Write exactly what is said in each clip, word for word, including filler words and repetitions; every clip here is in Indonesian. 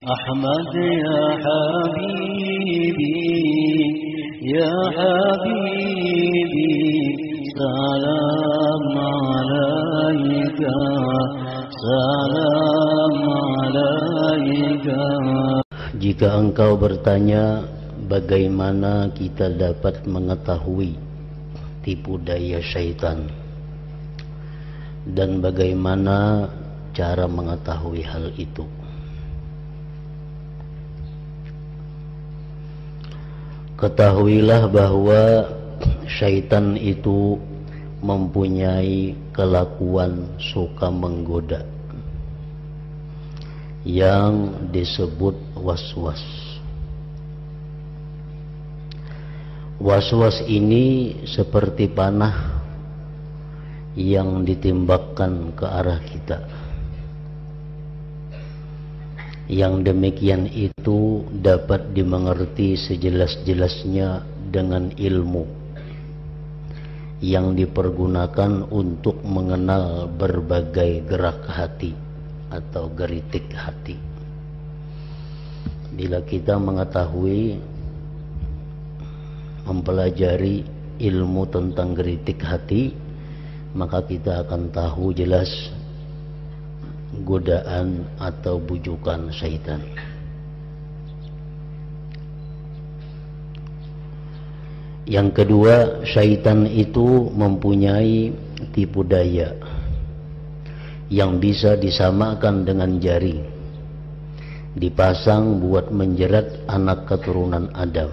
أحمد يا حبيبي يا حبيبي سلام عليك salam alaika. Jika engkau bertanya bagaimana kita dapat mengetahui tipu daya syaitan dan bagaimana cara mengetahui hal itu, ketahuilah bahwa syaitan itu mempunyai kelakuan suka menggoda yang disebut was-was. Was-was ini seperti panah yang ditembakkan ke arah kita. Yang demikian itu dapat dimengerti sejelas-jelasnya dengan ilmu yang dipergunakan untuk mengenal berbagai gerak hati atau geritik hati. Bila kita mengetahui, mempelajari ilmu tentang geritik hati, maka kita akan tahu jelas godaan atau bujukan syaitan. Yang kedua, syaitan itu mempunyai tipu daya yang bisa disamakan dengan jari, dipasang buat menjerat anak keturunan Adam.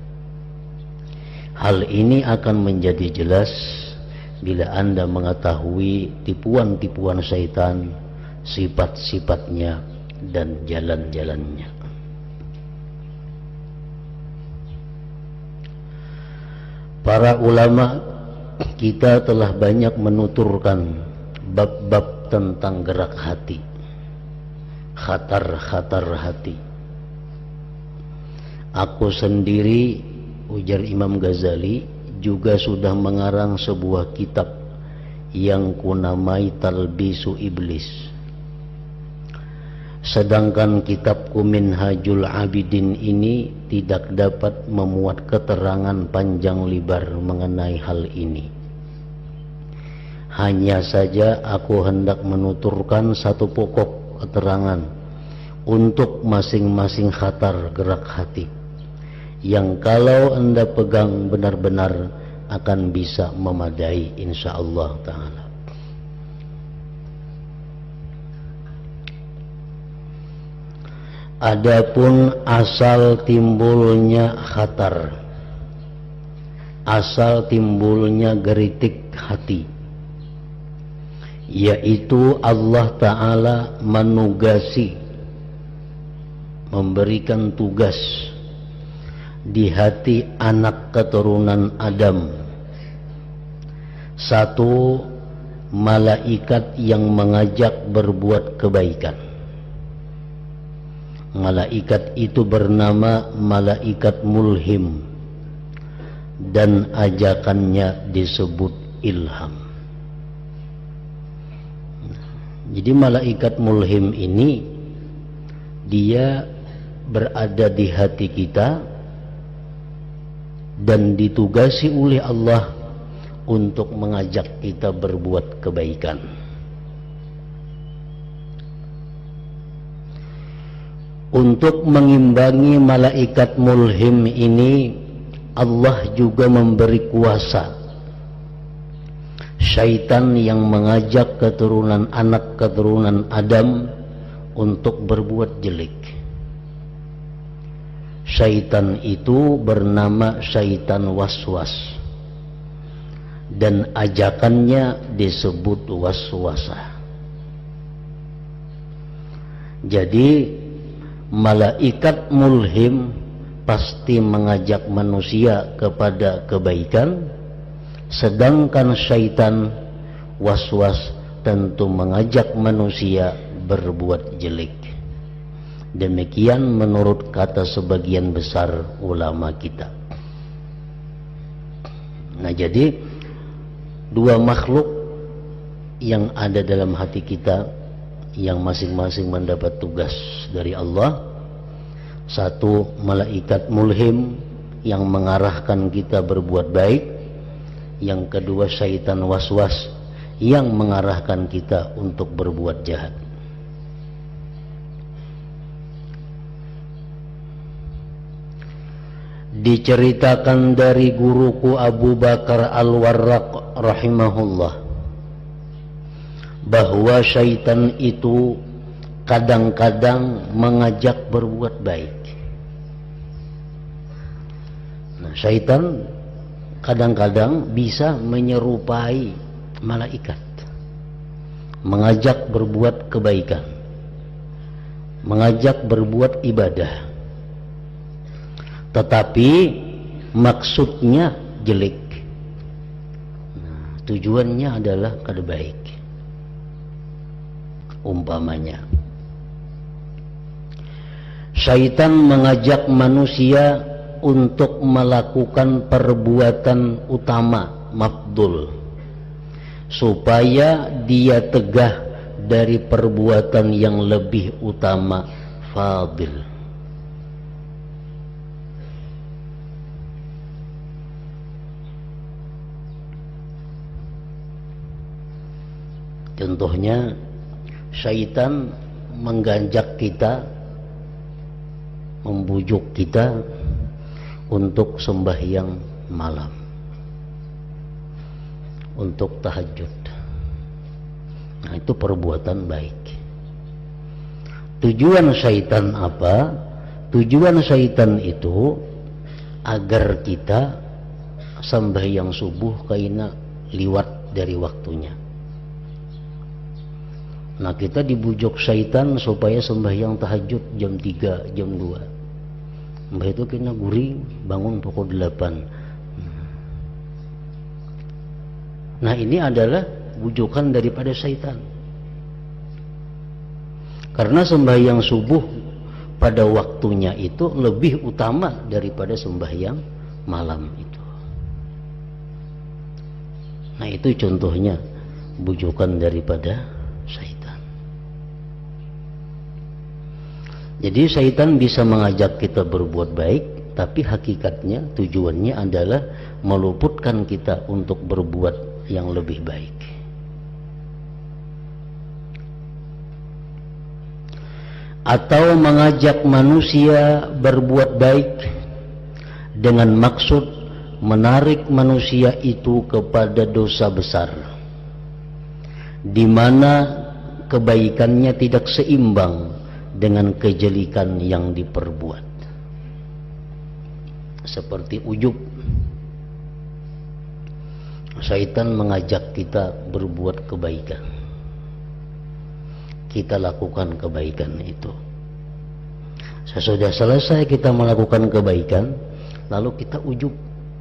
Hal ini akan menjadi jelas bila Anda mengetahui tipuan-tipuan syaitan, sifat-sifatnya dan jalan-jalannya. Para ulama kita telah banyak menuturkan bab-bab tentang gerak hati, khatar-khatar hati. Aku sendiri, ujar Imam Ghazali, juga sudah mengarang sebuah kitab yang kunamai Talbisu Iblis. Sedangkan kitabku Minhajul Abidin ini tidak dapat memuat keterangan panjang lebar mengenai hal ini. Hanya saja aku hendak menuturkan satu pokok keterangan untuk masing-masing khatar gerak hati, yang kalau Anda pegang benar-benar akan bisa memadai insyaallah ta'ala. Adapun asal timbulnya khatar, asal timbulnya geritik hati, yaitu Allah Ta'ala menugasi, memberikan tugas di hati anak keturunan Adam satu malaikat yang mengajak berbuat kebaikan. Malaikat itu bernama malaikat mulhim dan ajakannya disebut ilham. Jadi malaikat mulhim ini dia berada di hati kita dan ditugasi oleh Allah untuk mengajak kita berbuat kebaikan. Untuk mengimbangi malaikat mulhim ini, Allah juga memberi kuasa syaitan yang mengajak keturunan anak keturunan Adam untuk berbuat jelek. Syaitan itu bernama syaitan waswas dan ajakannya disebut waswasah. Jadi malaikat mulhim pasti mengajak manusia kepada kebaikan, sedangkan syaitan waswas tentu mengajak manusia berbuat jelek. Demikian menurut kata sebagian besar ulama kita. Nah, jadi dua makhluk yang ada dalam hati kita yang masing-masing mendapat tugas dari Allah Satu, malaikat mulhim yang mengarahkan kita berbuat baik. Yang kedua, syaitan waswas yang mengarahkan kita untuk berbuat jahat. Diceritakan dari guruku Abu Bakar Al-Warraq rahimahullah bahwa syaitan itu kadang-kadang mengajak berbuat baik. Nah, syaitan kadang-kadang bisa menyerupai malaikat, mengajak berbuat kebaikan, mengajak berbuat ibadah, tetapi maksudnya jelek. Nah, tujuannya adalah kada baik. Umpamanya, syaitan mengajak manusia untuk melakukan perbuatan utama, mafdul, supaya dia tegah dari perbuatan yang lebih utama, fadil. Contohnya, syaitan mengganjak kita, membujuk kita untuk sembahyang malam, untuk tahajud. Nah, itu perbuatan baik. Tujuan syaitan apa? Tujuan syaitan itu agar kita sembahyang subuh kaina liwat dari waktunya. Nah, kita dibujuk syaitan supaya sembahyang tahajud jam tiga, jam dua. Mbah itu kena guring, bangun pukul delapan. Nah, ini adalah bujukan daripada syaitan. Karena sembahyang subuh pada waktunya itu lebih utama daripada sembahyang malam itu. Nah, itu contohnya bujukan daripada syaitan. Jadi syaitan bisa mengajak kita berbuat baik, tapi hakikatnya tujuannya adalah meluputkan kita untuk berbuat yang lebih baik. Atau mengajak manusia berbuat baik dengan maksud menarik manusia itu kepada dosa besar, di mana kebaikannya tidak seimbang dengan kejelikan yang diperbuat. Seperti ujub, syaitan mengajak kita berbuat kebaikan, kita lakukan kebaikan itu. Sesudah selesai kita melakukan kebaikan, lalu kita ujub,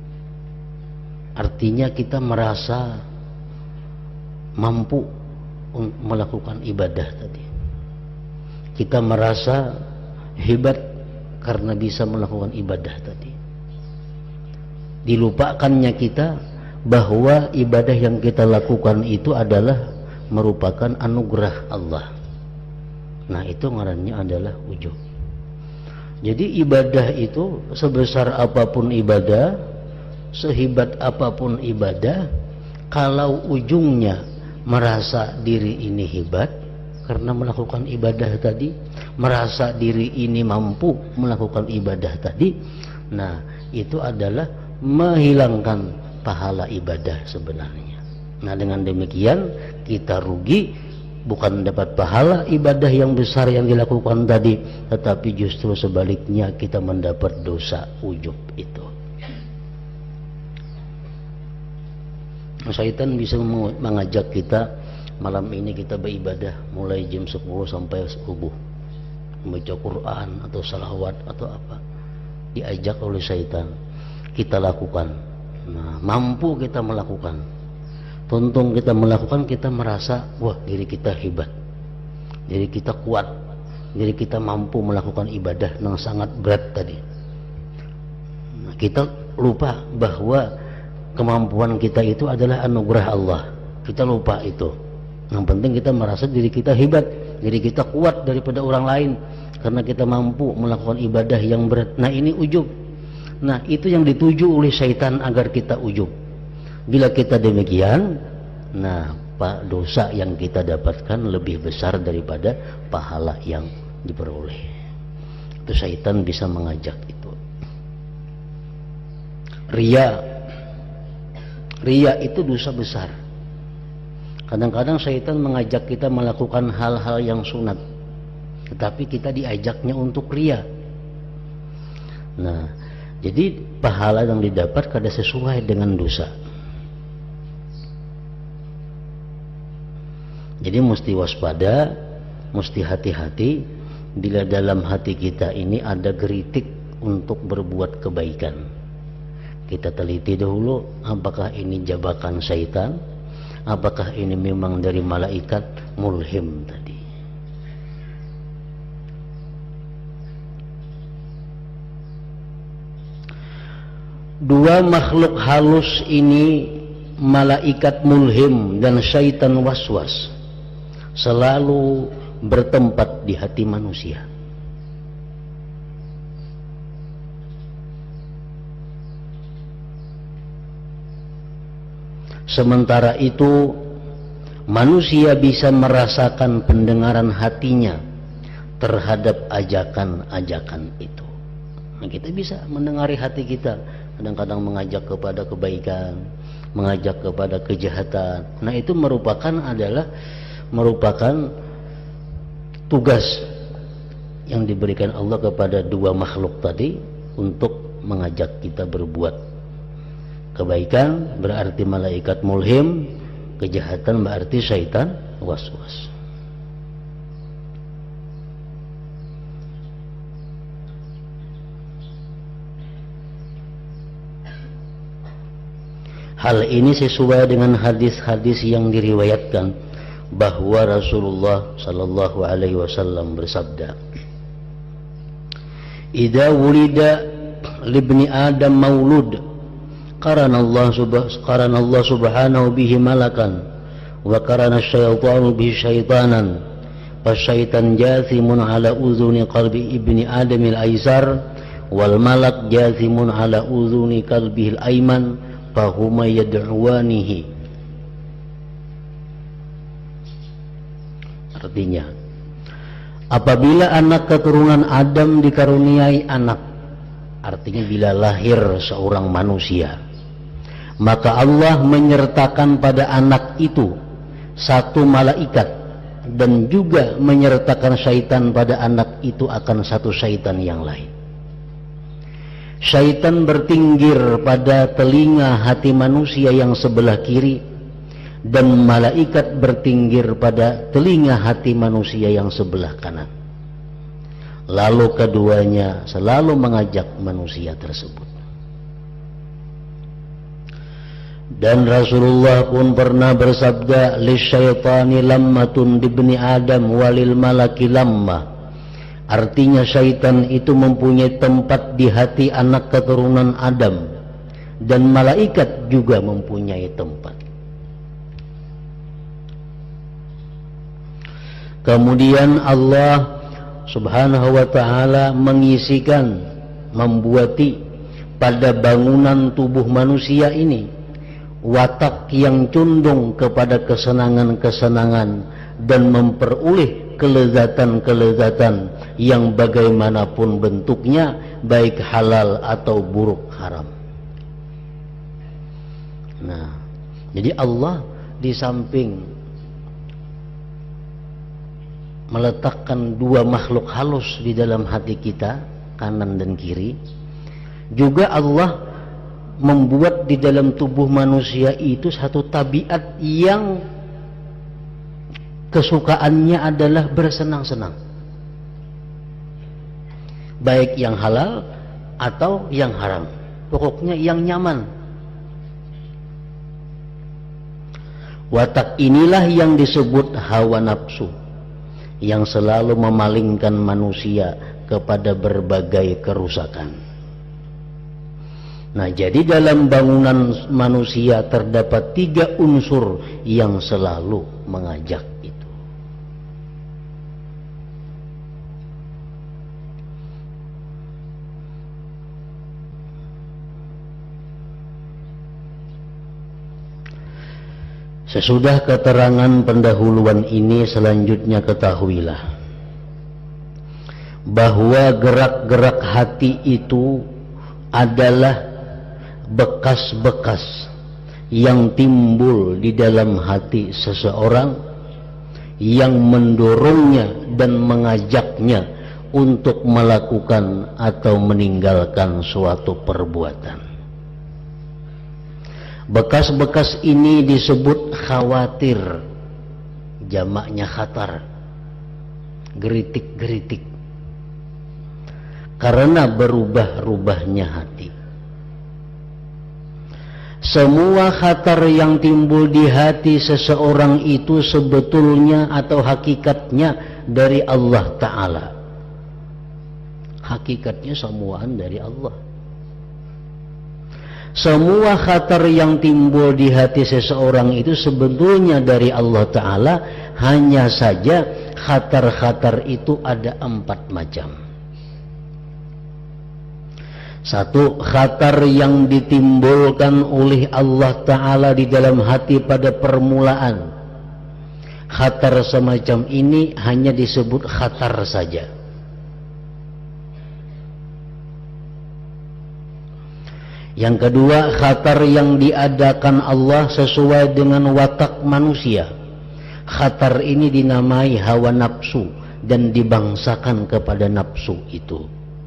artinya kita merasa mampu untuk melakukan ibadah tadi. Kita merasa hebat karena bisa melakukan ibadah tadi. Dilupakannya kita bahwa ibadah yang kita lakukan itu adalah merupakan anugerah Allah. Nah, itu ngarannya adalah ujub. Jadi ibadah itu sebesar apapun ibadah, sehebat apapun ibadah, kalau ujungnya merasa diri ini hebat karena melakukan ibadah tadi, merasa diri ini mampu melakukan ibadah tadi, nah itu adalah menghilangkan pahala ibadah sebenarnya. Nah, dengan demikian kita rugi, bukan dapat pahala ibadah yang besar yang dilakukan tadi, tetapi justru sebaliknya kita mendapat dosa ujub itu. Syaitan bisa mengajak kita, malam ini kita beribadah mulai jam sepuluh sampai subuh, membaca Quran atau salawat atau apa, diajak oleh syaitan, kita lakukan. Nah, mampu kita melakukan, tuntung kita melakukan, kita merasa wah diri kita hebat, diri kita kuat, diri kita mampu melakukan ibadah yang sangat berat tadi. Nah, kita lupa bahwa kemampuan kita itu adalah anugerah Allah. Kita lupa itu. Yang penting kita merasa diri kita hebat, diri kita kuat daripada orang lain. karena kita mampu melakukan ibadah yang berat. Nah, ini ujub. Nah, itu yang dituju oleh syaitan agar kita ujub. Bila kita demikian, nah, pak, dosa yang kita dapatkan lebih besar daripada pahala yang diperoleh. Itu syaitan bisa mengajak itu. Ria. Ria itu dosa besar. Kadang-kadang syaitan mengajak kita melakukan hal-hal yang sunat, tetapi kita diajaknya untuk ria. Nah, jadi pahala yang didapat kada sesuai dengan dosa. Jadi mesti waspada, mesti hati-hati bila dalam hati kita ini ada geritik untuk berbuat kebaikan. Kita teliti dahulu, apakah ini jebakan syaitan, apakah ini memang dari malaikat mulhim tadi. Dua makhluk halus ini, malaikat mulhim dan syaitan waswas, selalu bertempat di hati manusia. Sementara itu manusia bisa merasakan pendengaran hatinya terhadap ajakan-ajakan itu. Nah, kita bisa mendengari hati kita, kadang-kadang mengajak kepada kebaikan, mengajak kepada kejahatan. Nah, itu merupakan adalah merupakan tugas yang diberikan Allah kepada dua makhluk tadi untuk mengajak kita berbuat kebaikan, berarti malaikat mulhim, kejahatan berarti syaitan waswas. Hal ini sesuai dengan hadis-hadis yang diriwayatkan bahwa Rasulullah sallallahu alaihi wasallam bersabda, "Idza wulida libni Adam maulud, qarana Allah subhanahu qarana Allah subhanahu bihi malakan, wa qarana asyaitanu bihi syaitanan, fasyaitan jathimun ala udhuni qalbi ibni Adam al-aysar, wal malak jathimun ala udhuni qalbihi al-ayman, fahuma yad'uwanihi." Artinya, apabila anak keturunan Adam dikaruniai anak, artinya bila lahir seorang manusia, maka Allah menyertakan pada anak itu satu malaikat, dan juga menyertakan syaitan pada anak itu akan satu syaitan yang lain. Syaitan bertinggir pada telinga hati manusia yang sebelah kiri, dan malaikat bertinggir pada telinga hati manusia yang sebelah kanan. Lalu keduanya selalu mengajak manusia tersebut. Dan Rasulullah pun pernah bersabda, "Lisyaitani lammatun dibni Adam walil malaki lamma." Artinya syaitan itu mempunyai tempat di hati anak keturunan Adam, dan malaikat juga mempunyai tempat. Kemudian Allah subhanahu wa ta'ala mengisikan, membuati pada bangunan tubuh manusia ini watak yang condong kepada kesenangan-kesenangan dan memperoleh kelezatan-kelezatan yang bagaimanapun bentuknya, baik halal atau buruk haram. Nah, jadi Allah di samping meletakkan dua makhluk halus di dalam hati kita, kanan dan kiri, juga Allah membuat di dalam tubuh manusia itu satu tabiat yang kesukaannya adalah bersenang-senang, baik yang halal atau yang haram, pokoknya yang nyaman. Watak inilah yang disebut hawa nafsu, yang selalu memalingkan manusia kepada berbagai kerusakan. Nah, jadi dalam bangunan manusia terdapat tiga unsur yang selalu mengajak itu. Sesudah keterangan pendahuluan ini, selanjutnya ketahuilah bahwa gerak-gerak hati itu adalah bekas-bekas yang timbul di dalam hati seseorang yang mendorongnya dan mengajaknya untuk melakukan atau meninggalkan suatu perbuatan. Bekas-bekas ini disebut khawatir, jamaknya khatar, geritik-geritik, karena berubah-ubahnya hati. Semua khatar yang timbul di hati seseorang itu sebetulnya atau hakikatnya dari Allah Ta'ala. Hakikatnya semuaan dari Allah. Semua khatar yang timbul di hati seseorang itu sebetulnya dari Allah Ta'ala. Hanya saja khatar-khatar itu ada empat macam. Satu, khatar yang ditimbulkan oleh Allah Ta'ala di dalam hati pada permulaan. Khatar semacam ini hanya disebut khatar saja. Yang kedua, khatar yang diadakan Allah sesuai dengan watak manusia. Khatar ini dinamai hawa nafsu dan dibangsakan kepada nafsu itu.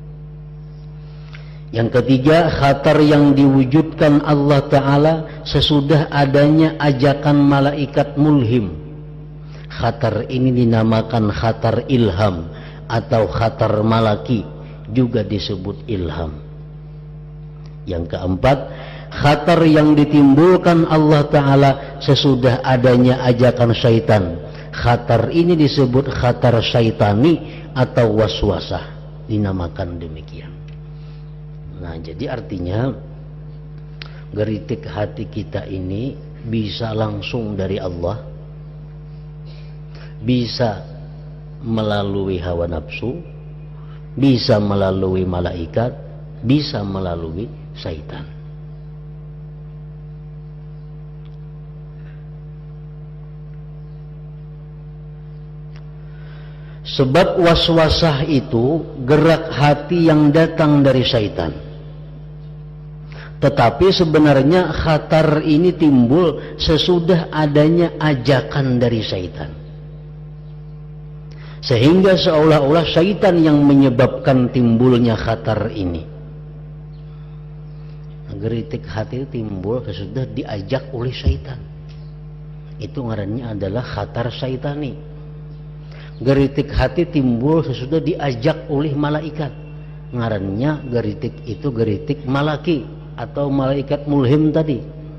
Yang ketiga, khatar yang diwujudkan Allah Ta'ala sesudah adanya ajakan malaikat mulhim. Khatar ini dinamakan khatar ilham atau khatar malaki, juga disebut ilham. Yang keempat, khatar yang ditimbulkan Allah Ta'ala sesudah adanya ajakan syaitan. Khatar ini disebut khatar syaitani atau waswasah, dinamakan demikian. Nah, jadi artinya geritik hati kita ini bisa langsung dari Allah, bisa melalui hawa nafsu, bisa melalui malaikat, bisa melalui syaitan. Sebab waswasah itu gerak hati yang datang dari syaitan. Tetapi sebenarnya khatar ini timbul sesudah adanya ajakan dari syaitan. Sehingga seolah-olah syaitan yang menyebabkan timbulnya khatar ini. Geritik hati itu timbul sesudah diajak oleh syaitan. Itu ngarannya adalah khatar syaitani. Geritik hati timbul sesudah diajak oleh malaikat. Ngarannya geritik itu geritik malaki atau malaikat mulhim tadi.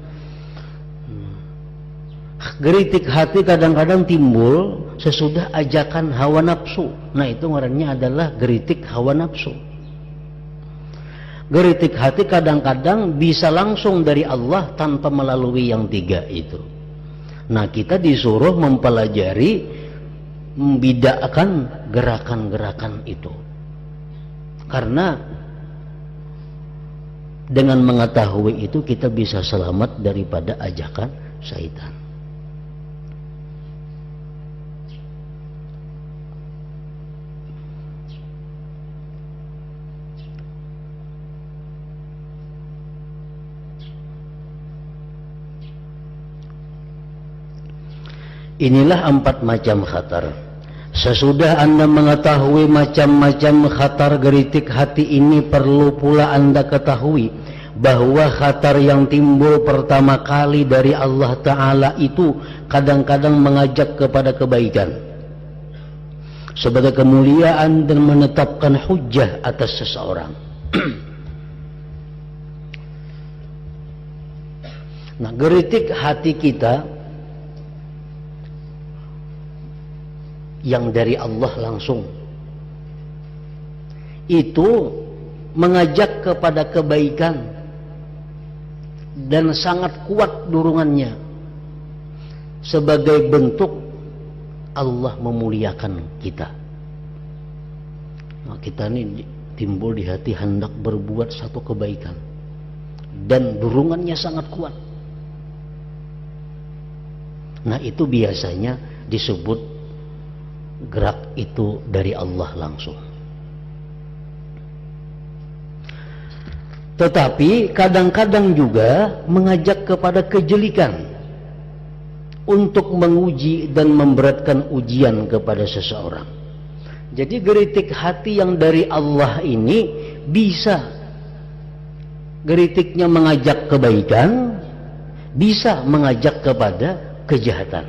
Geritik hati kadang-kadang timbul sesudah ajakan hawa nafsu. Nah, itu ngarannya adalah geritik hawa nafsu. Geritik hati kadang-kadang bisa langsung dari Allah tanpa melalui yang tiga itu. Nah, kita disuruh mempelajari, membedakan gerakan-gerakan itu. Karena dengan mengetahui itu kita bisa selamat daripada ajakan syaitan. Inilah empat macam khatar. Sesudah Anda mengetahui macam-macam khatar geritik hati ini, perlu pula Anda ketahui bahwa khatar yang timbul pertama kali dari Allah Ta'ala itu kadang-kadang mengajak kepada kebaikan sebagai kemuliaan dan menetapkan hujjah atas seseorang. Nah, geritik hati kita yang dari Allah langsung itu mengajak kepada kebaikan dan sangat kuat dorongannya sebagai bentuk Allah memuliakan kita. Nah, kita ini timbul di hati hendak berbuat satu kebaikan dan dorongannya sangat kuat. Nah itu biasanya disebut gerak itu dari Allah langsung. Tetapi kadang-kadang juga mengajak kepada kejelikan untuk menguji dan memberatkan ujian kepada seseorang. Jadi geritik hati yang dari Allah ini bisa geritiknya mengajak kebaikan, bisa mengajak kepada kejahatan.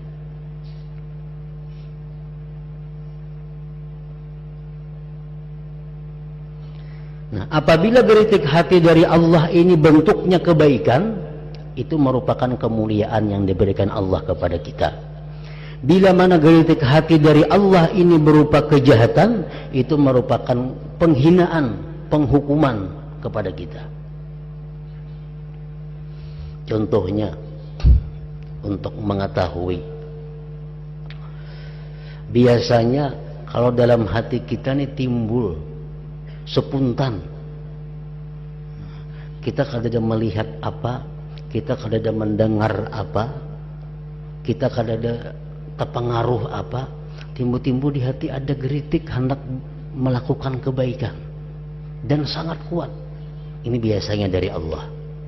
Nah, apabila geritik hati dari Allah ini bentuknya kebaikan, itu merupakan kemuliaan yang diberikan Allah kepada kita. Bila mana geritik hati dari Allah ini berupa kejahatan, itu merupakan penghinaan, penghukuman kepada kita. Contohnya, untuk mengetahui, biasanya kalau dalam hati kita ini timbul spontan, kita kadang melihat apa, kita kadang mendengar apa, kita kadang terpengaruh apa, timbul-timbul di hati ada geritik hendak melakukan kebaikan dan sangat kuat. Ini biasanya dari Allah.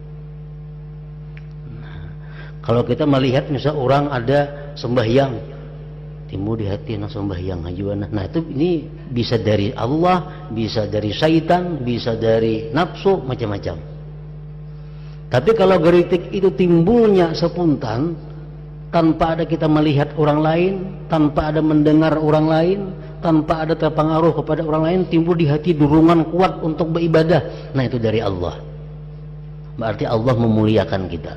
Nah, kalau kita melihat misalnya orang ada sembahyang, timbul di hati nak sembahyang ajuan. Nah itu ini bisa dari Allah, bisa dari syaitan, bisa dari nafsu, macam-macam. Tapi kalau geritik itu timbulnya spontan, tanpa ada kita melihat orang lain, tanpa ada mendengar orang lain, tanpa ada terpengaruh kepada orang lain, timbul di hati dorongan kuat untuk beribadah. Nah itu dari Allah. Berarti Allah memuliakan kita.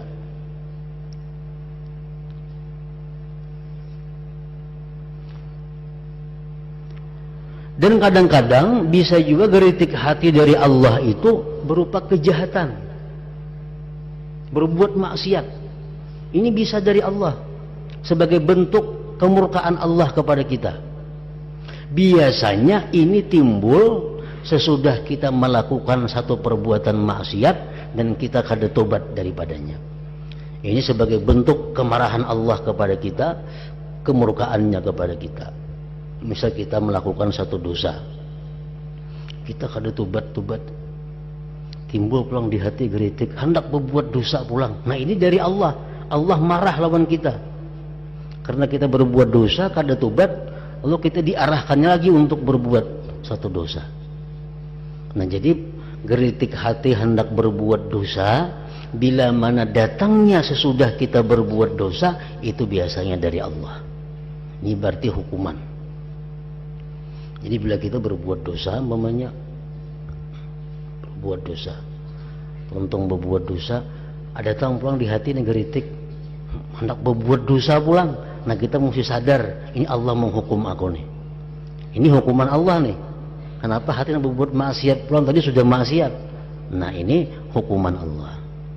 Dan kadang-kadang bisa juga geritik hati dari Allah itu berupa kejahatan, berbuat maksiat. Ini bisa dari Allah sebagai bentuk kemurkaan Allah kepada kita. Biasanya ini timbul sesudah kita melakukan satu perbuatan maksiat dan kita kada tobat daripadanya. Ini sebagai bentuk kemarahan Allah kepada kita, kemurkaannya kepada kita. Misal kita melakukan satu dosa, kita kada tobat-tobat, timbul pulang di hati geritik hendak berbuat dosa pulang. Nah ini dari Allah. Allah marah lawan kita karena kita berbuat dosa kada tobat, lalu kita diarahkannya lagi untuk berbuat satu dosa. Nah jadi geritik hati hendak berbuat dosa bila mana datangnya sesudah kita berbuat dosa, itu biasanya dari Allah. Ini berarti hukuman. Jadi bila kita berbuat dosa, umpamanya berbuat dosa, untung berbuat dosa, ada datang pulang di hati negeritik hendak berbuat dosa pulang. Nah kita mesti sadar, ini Allah menghukum aku nih. Ini hukuman Allah nih. Kenapa hati nak berbuat maksiat pulang, tadi sudah maksiat. Nah ini hukuman Allah.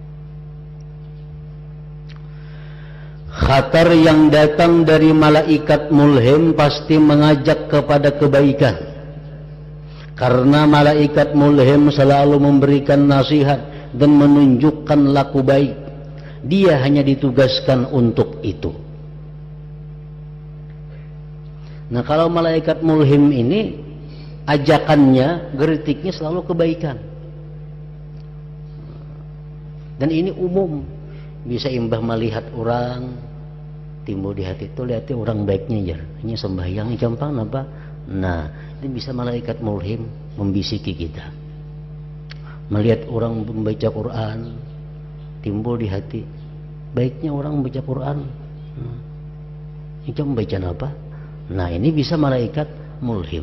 Khatar yang datang dari malaikat mulhim pasti mengajak kepada kebaikan, karena malaikat mulhim selalu memberikan nasihat dan menunjukkan laku baik. Dia hanya ditugaskan untuk itu. Nah kalau malaikat mulhim ini ajakannya, geritiknya selalu kebaikan, dan ini umum. Bisa imbah melihat orang timbul di hati itu, lihatnya orang baiknya ya, ini sembahyang ini gampang apa. Nah ini bisa malaikat mulhim membisiki kita. Melihat orang membaca Quran, timbul di hati baiknya orang membaca Quran. Nah, ini kamu membaca apa? Nah ini bisa malaikat mulhim.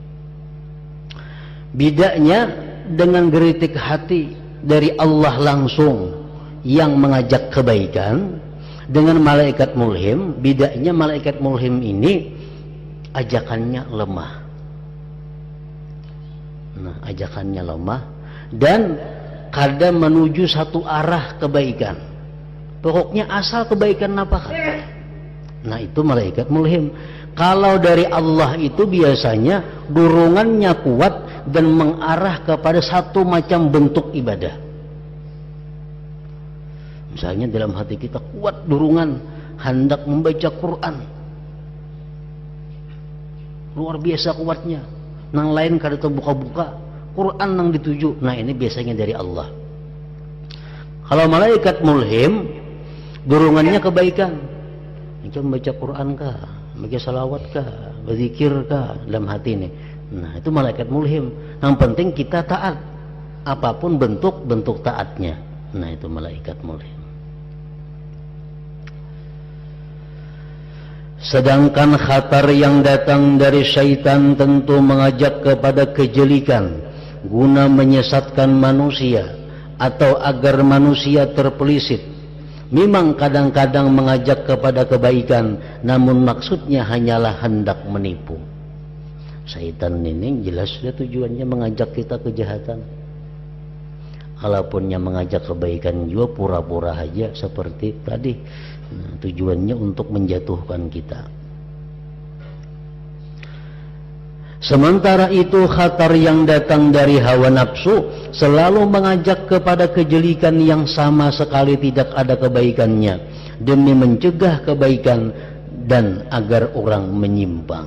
Bedanya dengan geritik hati dari Allah langsung yang mengajak kebaikan dengan malaikat mulhim, bedanya malaikat mulhim ini ajakannya lemah. Nah ajakannya lemah dan kadang menuju satu arah kebaikan, pokoknya asal kebaikan apa kan. Nah itu malaikat mulhim. Kalau dari Allah itu biasanya dorongannya kuat dan mengarah kepada satu macam bentuk ibadah. Misalnya dalam hati kita kuat dorongan hendak membaca Quran. Luar biasa kuatnya. Nang lain kada buka-buka, Quran nang dituju. Nah ini biasanya dari Allah. Kalau malaikat mulhim, dorongannya kebaikan. Ini membaca Quran kah, baca salawat kah, berzikir kah dalam hati ini. Nah itu malaikat mulhim. Yang penting kita taat, apapun bentuk-bentuk taatnya. Nah itu malaikat mulhim. Sedangkan khatar yang datang dari syaitan tentu mengajak kepada kejelikan guna menyesatkan manusia atau agar manusia terpelisit. Memang kadang-kadang mengajak kepada kebaikan, namun maksudnya hanyalah hendak menipu. Syaitan ini jelas dia tujuannya mengajak kita kejahatan. Kalaupun yang mengajak kebaikan juga pura-pura aja seperti tadi. Nah, tujuannya untuk menjatuhkan kita. Sementara itu khatar yang datang dari hawa nafsu selalu mengajak kepada kejelikan yang sama sekali tidak ada kebaikannya, demi mencegah kebaikan dan agar orang menyimpang.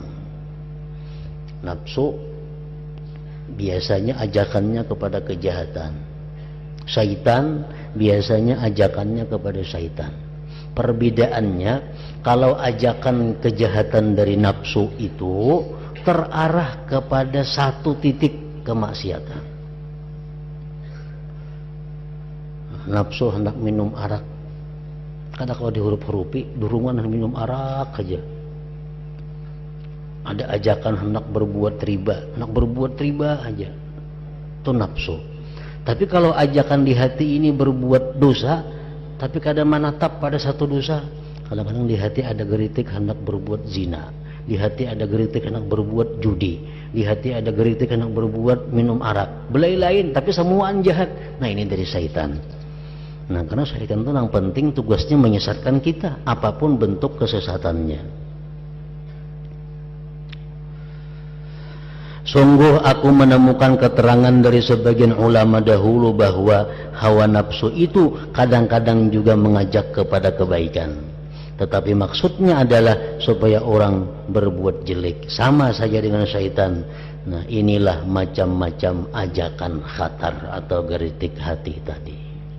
Nafsu biasanya ajakannya kepada kejahatan. Syaitan biasanya ajakannya kepada syaitan. Perbedaannya, kalau ajakan kejahatan dari nafsu itu terarah kepada satu titik kemaksiatan. Nafsu hendak minum arak, kadang kalau dihuruf-hurupi durungan minum arak aja. Ada ajakan hendak berbuat riba, hendak berbuat riba aja, itu nafsu. Tapi kalau ajakan di hati ini berbuat dosa, tapi kadang menatap pada satu dosa. Kadang-kadang di hati ada geritik hendak berbuat zina, di hati ada geritik hendak berbuat judi, di hati ada geritik hendak berbuat minum arak, belai lain, tapi semuaan jahat. Nah ini dari syaitan. Nah karena syaitan itu yang penting tugasnya menyesatkan kita, apapun bentuk kesesatannya. Sungguh aku menemukan keterangan dari sebagian ulama dahulu bahwa hawa nafsu itu kadang-kadang juga mengajak kepada kebaikan. Tetapi maksudnya adalah supaya orang berbuat jelek. Sama saja dengan syaitan. Nah inilah macam-macam ajakan khatar atau geritik hati tadi.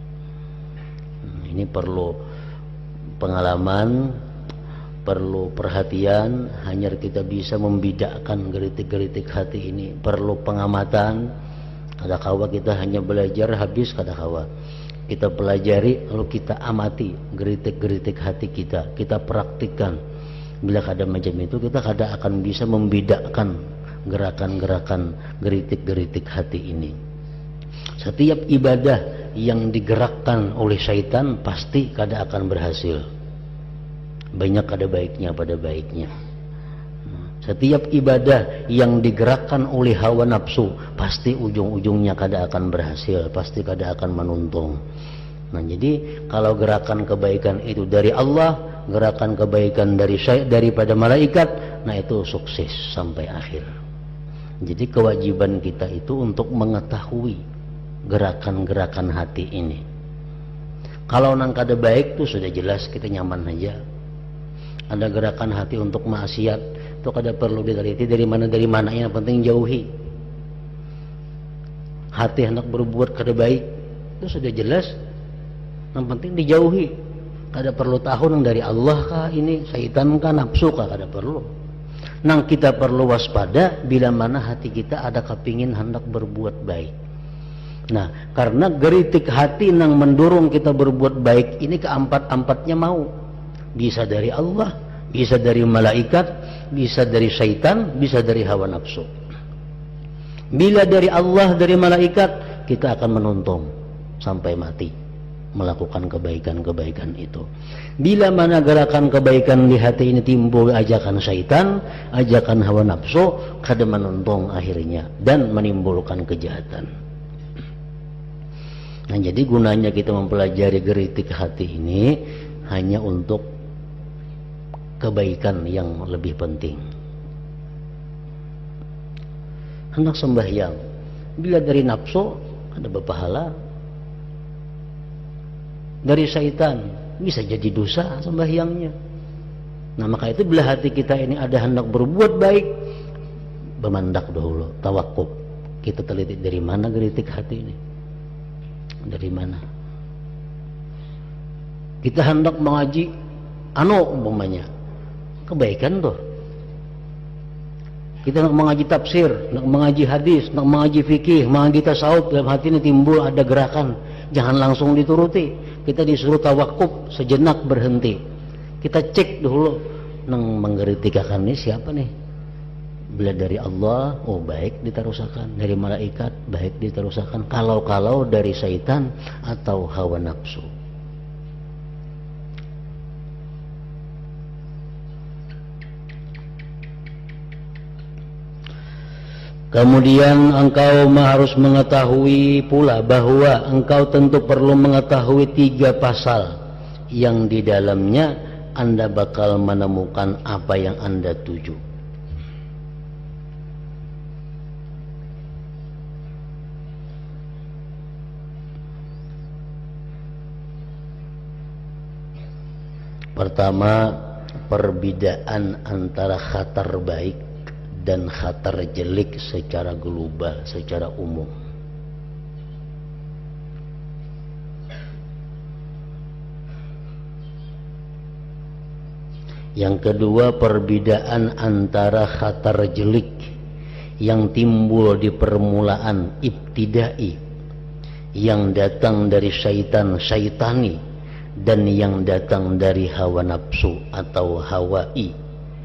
Ini perlu pengalaman, perlu perhatian, hanya kita bisa membedakan geritik-geritik hati ini. Perlu pengamatan. Kadang-kadang kita hanya belajar habis, kadang-kadang kita pelajari lalu kita amati geritik-geritik hati kita, kita praktikkan. Bila ada macam itu, kita kadang akan bisa membedakan gerakan-gerakan geritik-geritik hati ini. Setiap ibadah yang digerakkan oleh syaitan pasti kadang akan berhasil. Banyak ada baiknya pada baiknya. Setiap ibadah yang digerakkan oleh hawa nafsu pasti ujung-ujungnya kada akan berhasil, pasti kada akan menuntung. Nah jadi kalau gerakan kebaikan itu dari Allah, gerakan kebaikan dari daripada malaikat, nah itu sukses sampai akhir. Jadi kewajiban kita itu untuk mengetahui gerakan-gerakan hati ini. Kalau nang kada baik tuh sudah jelas kita nyaman aja. Ada gerakan hati untuk maksiat, itu kada perlu diteliti dari mana dari mana, yang penting jauhi. Hati hendak berbuat kada baik, itu sudah jelas, yang penting dijauhi. Kada perlu tahu nang dari Allah kah ini, syaitan kah, nafsu kah, kada perlu. Nang kita perlu waspada bila mana hati kita ada kepingin hendak berbuat baik. Nah, karena geritik hati nang mendorong kita berbuat baik ini keempat-empatnya mau. Bisa dari Allah, bisa dari malaikat, bisa dari syaitan, bisa dari hawa nafsu. Bila dari Allah, dari malaikat, kita akan menuntung sampai mati melakukan kebaikan-kebaikan itu. Bila mana gerakan kebaikan di hati ini timbul ajakan syaitan, ajakan hawa nafsu, kada menuntung akhirnya dan menimbulkan kejahatan. Nah jadi gunanya kita mempelajari geritik hati ini hanya untuk kebaikan yang lebih penting. Hendak sembahyang, bila dari nafsu ada berpahala, dari syaitan bisa jadi dosa sembahyangnya. Nah maka itu bila hati kita ini ada hendak berbuat baik, bemandak dahulu, tawakuf. Kita teliti dari mana geritik hati ini, dari mana. Kita hendak mengaji anu umpamanya kebaikan tuh. Kita nak mengaji tafsir, nak mengaji hadis, nak mengaji fikih, mengaji tasawuf, dalam hati ini timbul ada gerakan, jangan langsung dituruti. Kita disuruh tawakuf, sejenak berhenti. Kita cek dulu, nang menggeritikakan ini siapa nih? Bila dari Allah, oh baik diterusakan. Dari malaikat, baik diterusakan. Kalau-kalau dari syaitan atau hawa nafsu. Kemudian engkau harus mengetahui pula bahwa engkau tentu perlu mengetahui tiga pasal yang di dalamnya Anda bakal menemukan apa yang Anda tuju. Pertama, perbedaan antara khatar baik dan khatar jelek secara global, secara umum. Yang kedua, perbedaan antara khatar jelek yang timbul di permulaan ibtidai, yang datang dari syaitan syaitani, dan yang datang dari hawa nafsu atau hawai,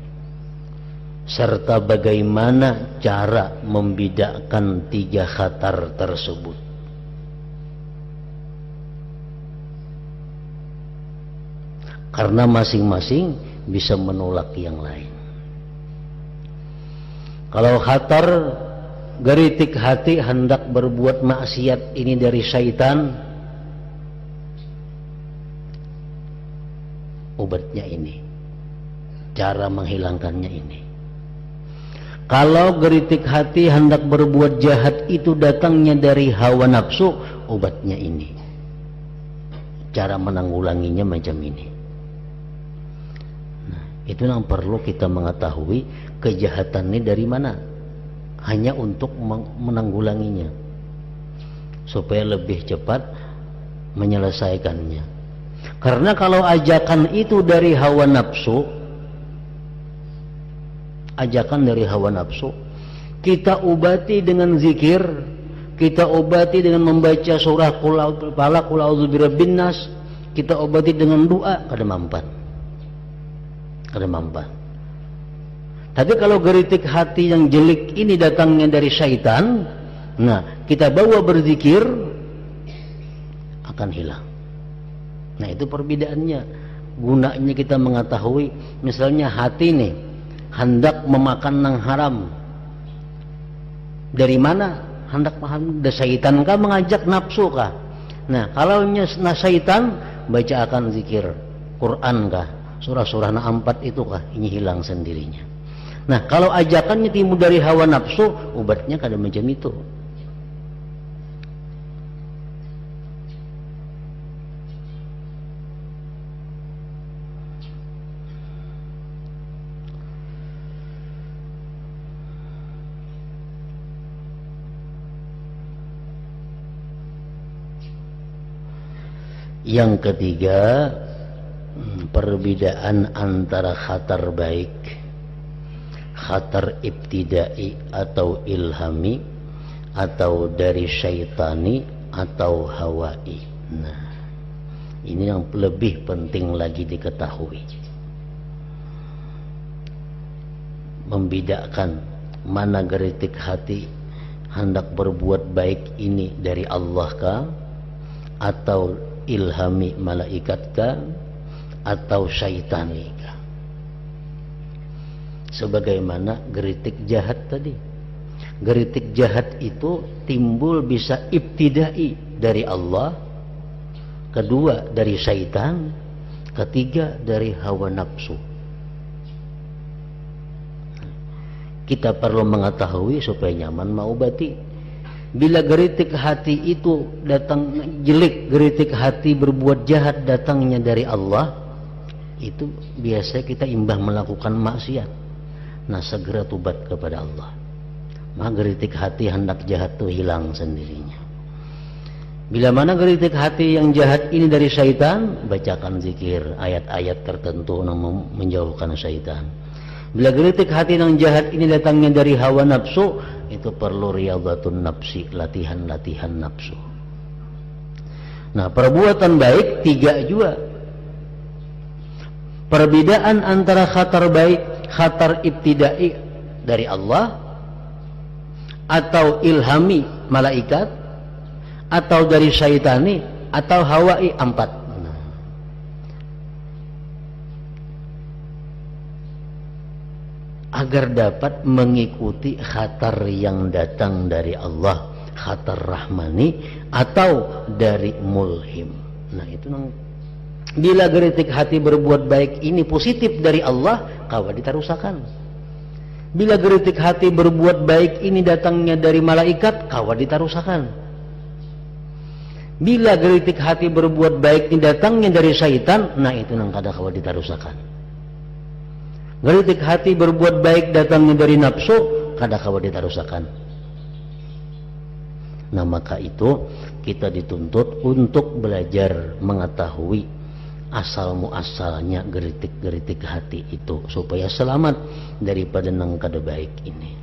serta bagaimana cara membedakan tiga khatar tersebut. Karena masing-masing bisa menolak yang lain. Kalau khatar geritik hati hendak berbuat maksiat ini dari syaitan, obatnya ini, cara menghilangkannya ini. Kalau geritik hati hendak berbuat jahat itu datangnya dari hawa nafsu, obatnya ini. Cara menanggulanginya macam ini. Nah, itu yang perlu kita mengetahui kejahatan ini dari mana. Hanya untuk menanggulanginya. Supaya lebih cepat menyelesaikannya. Karena kalau ajakan itu dari hawa nafsu, ajakan dari hawa nafsu, kita obati dengan zikir, kita obati dengan membaca surah qul a'udzu birabbin nas, kita obati dengan doa, kada mampan. Kada mampan. Tapi kalau geritik hati yang jelek ini datangnya dari syaitan, nah kita bawa berzikir, akan hilang. Nah itu perbedaannya. Gunanya kita mengetahui, misalnya hati nih hendak memakan nang haram. Dari mana hendak makan? Dari syaitan kah mengajak, nafsu kah? Nah kalau nah syaitan, baca akan zikir Quran kah, surah-surah na empat itu kah, ini hilang sendirinya. Nah kalau ajakannya timbul dari hawa nafsu, obatnya kada macam itu. Yang ketiga, perbedaan antara khatar baik, khatar ibtidai atau ilhami, atau dari syaitani atau hawai. Nah, ini yang lebih penting lagi diketahui. Membedakan mana geritik hati hendak berbuat baik ini dari Allah kah, atau ilhami malaikat kah, atau syaitani kah. Sebagaimana geritik jahat tadi. Geritik jahat itu timbul bisa ibtidai dari Allah, kedua dari syaitan, ketiga dari hawa nafsu. Kita perlu mengetahui supaya nyaman mengobati. Bila geritik hati itu datang jelek, geritik hati berbuat jahat datangnya dari Allah, itu biasa kita imbah melakukan maksiat. Nah, segera tobat kepada Allah. Maka geritik hati hendak jahat itu hilang sendirinya. Bila mana geritik hati yang jahat ini dari syaitan, bacakan zikir, ayat-ayat tertentu yang menjauhkan syaitan. Bila geritik hati yang jahat ini datangnya dari hawa nafsu, itu perlu riyadhatun nafsi, latihan-latihan nafsu. Nah, perbuatan baik tiga juga. Perbedaan antara khatar baik, khatar ibtidai dari Allah, atau ilhami malaikat, atau dari syaitani, atau hawai, empat. Nah. Agar dapat mengikuti khatar yang datang dari Allah, khatar rahmani, atau dari mulhim. Nah, itu nang bila geritik hati berbuat baik ini positif dari Allah, kawa ditarusakan. Bila geritik hati berbuat baik ini datangnya dari malaikat, kawa ditarusakan. Bila geritik hati berbuat baik ini datangnya dari syaitan, nah itu nang kada kawa ditarusakan. Geritik hati berbuat baik datangnya dari nafsu, kada kawa ditarusakan. Nah, maka itu kita dituntut untuk belajar mengetahui asal muasalnya geritik-geritik hati itu supaya selamat daripada nang kada baik ini.